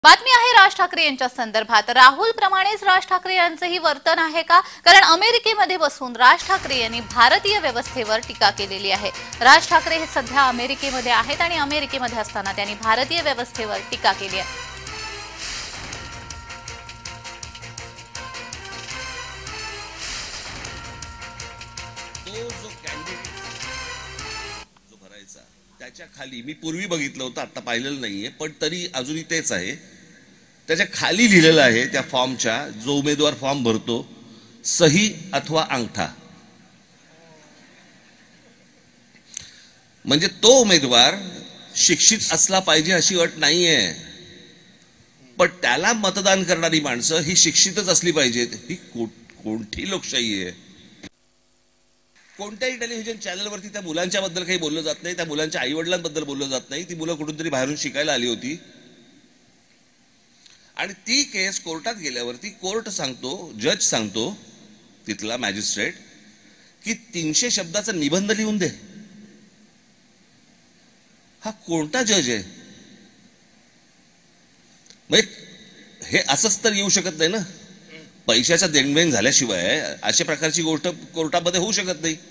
बातमी आहे राज ठाकरे यांच्या संदर्भात। राहुल प्रमाणेच राज ठाकरे यांचंही वर्तन आहे का? कारण अमेरिकेमध्ये बसून राज ठाकरे यांनी भारतीय व्यवस्थेवर टीका केलेली आहे। राज ठाकरे हे सध्या अमेरिकेमध्ये आहेत आणि अमेरिकेमध्ये असताना त्यांनी भारतीय व्यवस्थेवर टीका केली आहे। त्याच्या खाली मी पूर्वी बघितलं होतं, आता पाहिलेलं नाहीये, पण तरी अजूनही तेच आहे। त्याच्या खाली लिहिलेलं आहे त्या फॉर्मच्या, जो उमेदवार फॉर्म भरतो, सही अथवा अंगठा। म्हणजे तो उमेदवार शिक्षित असला पाहिजे अशी अट नाहीये, पण त्याला मतदान करणारी माणसं ही शिक्षितच असली पाहिजेत। ही कोणती लोकशाही आहे? कोणत्याही टेलिव्हिजन चॅनलवरती त्या मुलांच्या बद्दल काही बोललं जात नाही, त्या मुलांच्या आईवडिलांबद्दल बोललं जात नाही। ती मुलं कुठून तरी बाहेरून शिकायला आली होती आणि ती केस कोर्टात गेल्यावरती कोर्ट सांगतो, जज सांगतो, तिथला मॅजिस्ट्रेट, की 300 शब्दाचा निबंध लिहून दे। हा कोणता जज आहे? म्हणजे हे असंच तर येऊ शकत नाही ना, पैशाचा देणघेण झाल्याशिवाय अशा प्रकारची गोष्ट कोर्टामध्ये होऊ शकत नाही।